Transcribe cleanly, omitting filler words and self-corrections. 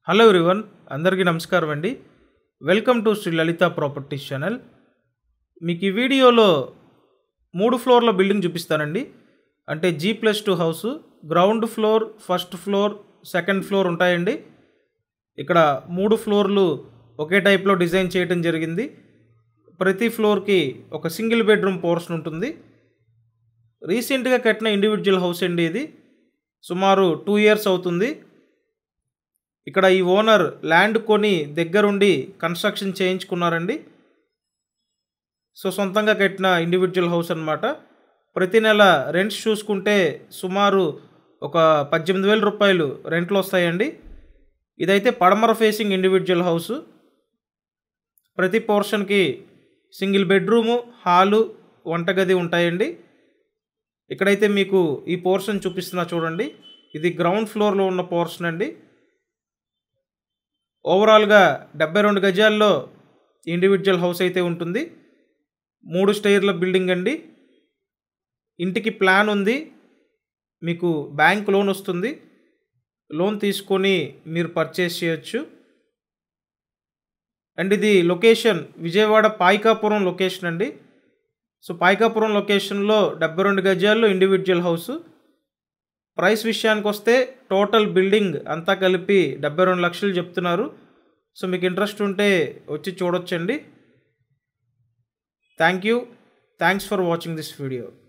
Hello everyone, అందరికీ నమస్కారం అండి. Welcome to Sri Lalitha properties channel. మీకు ఈ వీడియోలో 3 ఫ్లోర్ల బిల్డింగ్ చూపిస్తానండి. అంటే G+2 house, ground floor, first floor, second floor ఉంటాయండి. ఇక్కడ 3 ఫ్లోర్లు ఒకే టైప్లో డిజైన్ చేయడం జరిగింది. ప్రతి ఫ్లోర్కి ఒక సింగిల్ బెడ్రూమ్ పోర్షన్ ఉంటుంది. రీసెంట్గా కట్టిన ఇండివిజువల్ హౌస్ అండి. ఇది సుమారు 2 ఇయర్స్ అవుతుంది. ఇక్కడ ఈ ఓనర్ ల్యాండ్ కొని దగ్గరుండి కన్స్ట్రక్షన్ చేయించుకున్నారండి. సో సొంతంగా కట్టిన ఇండివిజువల్ హౌస్ అన్నమాట. ప్రతి నెల రెంట్స్ చూసుకుంటే సుమారు ఒక 18,000 రూపాయలు రెంట్లు వస్తాయండి. ఇదైతే పడమర ఫేసింగ్ ఇండివిజువల్ హౌస్. ప్రతి పోర్షన్కి సింగిల్ బెడ్రూము, హాలు, వంటగది ఉంటాయండి. ఇక్కడైతే మీకు ఈ పోర్షన్ చూపిస్తున్నా చూడండి. ఇది గ్రౌండ్ ఫ్లోర్లో ఉన్న పోర్షన్ అండి. ఓవరాల్గా 72 గజాల్లో ఇండివిజువల్ హౌస్ అయితే ఉంటుంది. 3 స్టైర్ల బిల్డింగ్ అండి. ఇంటికి ప్లాన్ ఉంది. మీకు బ్యాంక్ లోన్ వస్తుంది. లోన్ తీసుకొని మీరు పర్చేస్ చేయొచ్చు. అండ్ ఇది లొకేషన్ విజయవాడ పాయకాపురం లొకేషన్ అండి. సో పాయకాపురం లొకేషన్లో 72 గజాల్లో ఇండివిజువల్ హౌస్. ప్రైస్ విషయానికి వస్తే టోటల్ బిల్డింగ్ అంతా కలిపి 72 లక్షలు చెప్తున్నారు. సో మీకు ఇంట్రెస్ట్ ఉంటే వచ్చి చూడొచ్చండి. Thanks for watching this video.